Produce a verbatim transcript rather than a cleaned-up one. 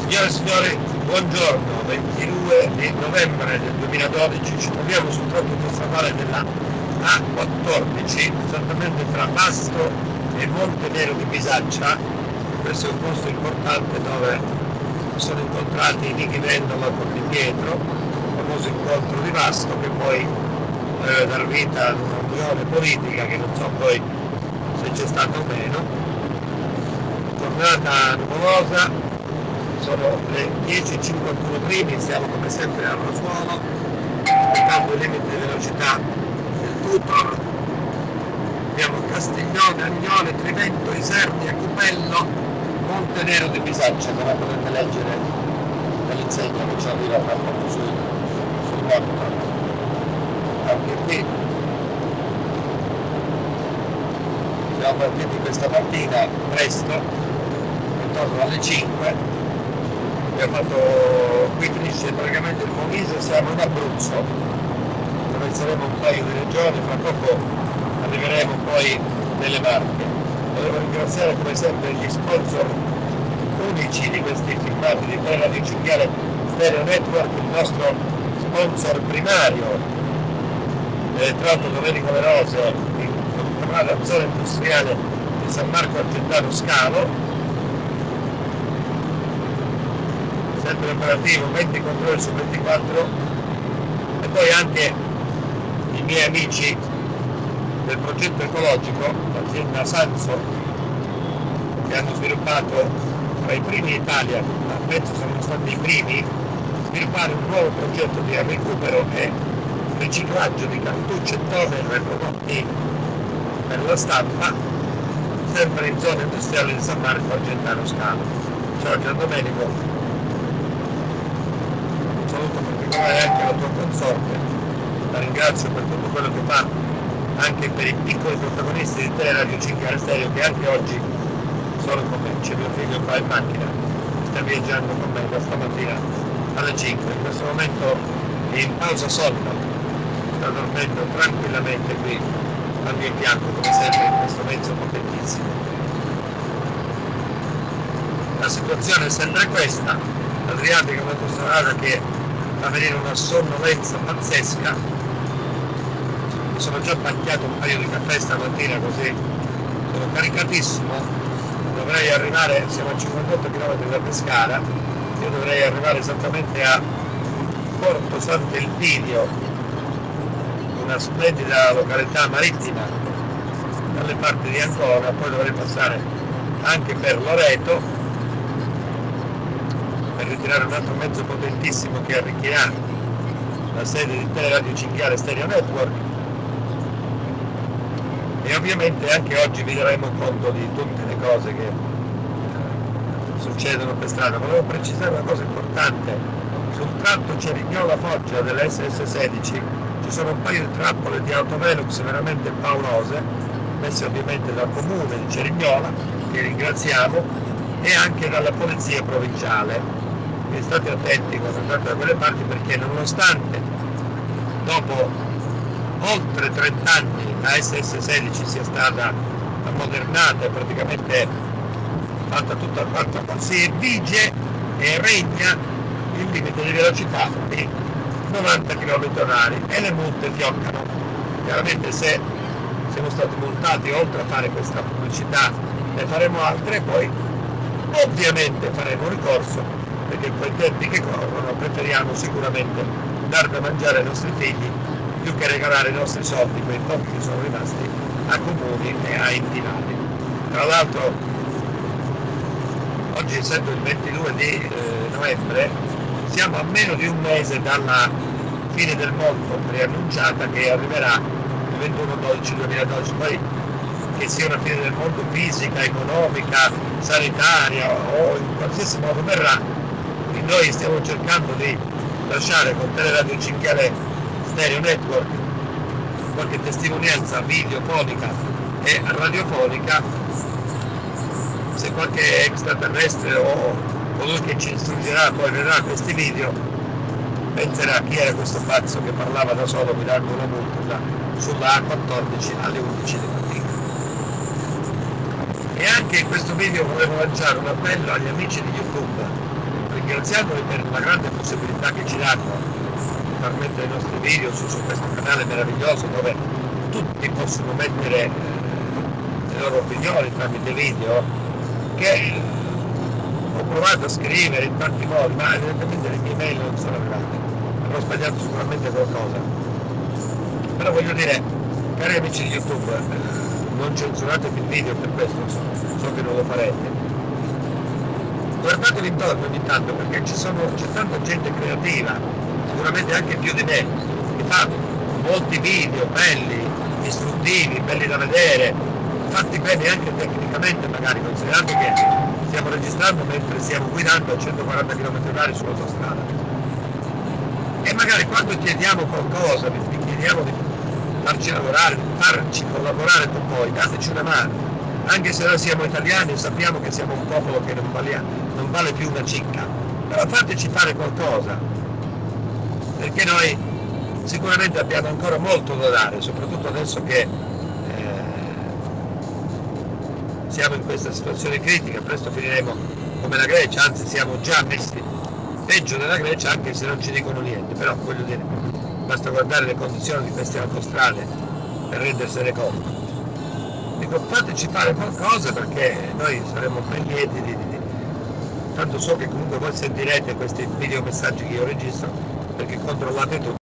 Signore e signori, buongiorno, ventidue di novembre del duemiladodici, ci troviamo sul tratto stradale della A quattordici, esattamente tra Vasto e Monte Nero di Bisaccia. Questo è un posto importante dove sono incontrati Nichi Vendola con Di Pietro, il famoso incontro di Vasto che poi deve dar vita ad un'unione politica che non so poi se c'è stata o meno. Giornata nuvolosa, sono le dieci e cinquantuno primi, siamo come sempre al Rossuolo, rispettando i limiti di velocità del tutto. Abbiamo Castiglione, Agnone, Trivento, Isernia, Cupello, Monte Nero di Bisaccia, come potete leggere dall'insegna che ci arriva tra poco sui, sui monitor. Anche qui siamo partiti questa mattina presto, intorno alle cinque. Abbiamo fatto, qui finisce praticamente il Molise, siamo in Abruzzo, attraverseremo un paio di regioni, fra poco arriveremo poi nelle Marche. Volevo ringraziare come sempre gli sponsor unici di questi filmati di Teleradio Cinghiale Stereo Network, il nostro sponsor primario, l'elettroauto Domenico Veloso, in la zona industriale di San Marco Argentano Scalo, sempre operativo ventiquattro ore su ventiquattro, e poi anche i miei amici del progetto ecologico, l'azienda Sanso, che hanno sviluppato tra i primi in Italia, penso sono stati i primi, a sviluppare un nuovo progetto di recupero e riciclaggio di cartucce e toner e prodotti per la stampa, sempre in zona industriale di San Marco Argentano Scalo. Ciao Gian Domenico, un saluto particolare anche alla tua consorte, la ringrazio per tutto quello che fa anche per i piccoli protagonisti di Teleradio Cinghiale Stereo che anche oggi sono con me. C'è mio figlio qua in macchina, sta viaggiando con me da stamattina alle cinque, in questo momento è in pausa sonno, sta dormendo tranquillamente qui al mio fianco, come sempre in questo mezzo potentissimo. La situazione è sempre questa, l'Adriatica è un'autostrada che fa venire una sonnolenza pazzesca. Mi sono già pacchiato un paio di caffè stamattina, così sono caricatissimo. Dovrei arrivare, siamo a cinquantotto chilometri da Pescara, io dovrei arrivare esattamente a Porto Sant'Elpidio, una splendida località marittima dalle parti di Ancona, poi dovrei passare anche per Loreto per ritirare un altro mezzo potentissimo che arricchirà la sede di Teleradio Cinghiale Stereo Network, e ovviamente anche oggi vi daremo conto di tutte le cose che eh, succedono per strada. Volevo precisare una cosa importante: sul tratto Cerignola-Foggia delle S S sedici ci sono un paio di trappole di autovelux veramente paurose, messe ovviamente dal comune di Cerignola, che ringraziamo, e anche dalla polizia provinciale. Quindi state attenti quando andate da quelle parti, perché nonostante dopo oltre trenta anni la S S sedici sia stata ammodernata e praticamente fatta tutta quanta così, vige e regna il limite di velocità di novanta chilometri orari e le multe fioccano. Chiaramente se siamo stati multati, oltre a fare questa pubblicità ne faremo altre, e poi ovviamente faremo ricorso, perché con i tempi che corrono preferiamo sicuramente dar da mangiare ai nostri figli più che regalare i nostri soldi, quei pochi che sono rimasti, a comuni e a enti vari. Tra l'altro oggi, essendo il ventidue di eh, novembre, siamo a meno di un mese dalla fine del mondo preannunciata, che arriverà il ventuno dodici duemiladodici. Poi che sia una fine del mondo fisica, economica, sanitaria o in qualsiasi modo verrà, noi stiamo cercando di lasciare con Teleradio Cinghiale Stereo Network qualche testimonianza videofonica e radiofonica. Se qualche extraterrestre o colui che ci istrugerà poi vedrà questi video, penserà chi era questo pazzo che parlava da solo guidando una multipla sulla A quattordici alle undici di mattina. E anche in questo video volevo lanciare un appello agli amici di YouTube, ringraziandoli per la grande possibilità che ci danno di far mettere i nostri video su, su questo canale meraviglioso dove tutti possono mettere eh, le loro opinioni tramite video, che ho provato a scrivere in tanti modi, ma evidentemente le mie mail non sono arrivate, avrò sbagliato sicuramente qualcosa. Però voglio dire, cari amici di YouTube, eh, non censuratemi il video per questo, so, so che non lo farete. Guardatevi intorno ogni tanto, perché ci sono, c'è tanta gente creativa, sicuramente anche più di me, che fa molti video belli, istruttivi, belli da vedere, fatti bene anche tecnicamente, magari considerando che stiamo registrando mentre stiamo guidando a centoquaranta chilometri orari sull'autostrada. E magari quando chiediamo qualcosa, vi chiediamo di farci lavorare, di farci collaborare con voi, dateci una mano, anche se noi siamo italiani e sappiamo che siamo un popolo che non vale, non vale più una cicca, però fateci fare qualcosa, perché noi sicuramente abbiamo ancora molto da dare, soprattutto adesso che eh, siamo in questa situazione critica, presto finiremo come la Grecia, anzi siamo già messi peggio della Grecia, anche se non ci dicono niente, però voglio dire, basta guardare le condizioni di queste autostrade per rendersene conto. Dico, fateci fare qualcosa, perché noi saremo ben lieti di, di, di... tanto so che comunque voi sentirete questi video messaggi che io registro, perché controllate tutto.